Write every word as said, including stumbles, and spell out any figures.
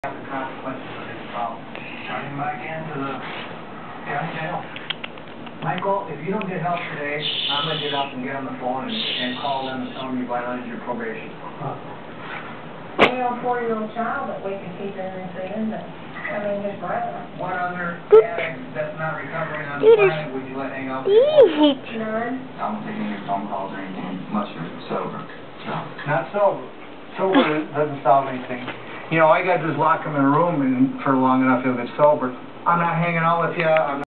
have the consequences of this problem. Turn him back into the county jail. Michael, if you don't get help today, I'm going to get up and get on the phone and, and call them and tell them you violated your probation. Huh. We have a four-year-old child that we can keep in and see in the, I mean, his brother. What other addict that's not recovering on the planet would you let hang out with your phone? None. I don't take any phone calls or anything unless you're sober. So. Not sober. Sober doesn't solve anything. You know, all you got to do is lock him in a room and for long enough he'll get sober. I'm not hanging out with you. I'm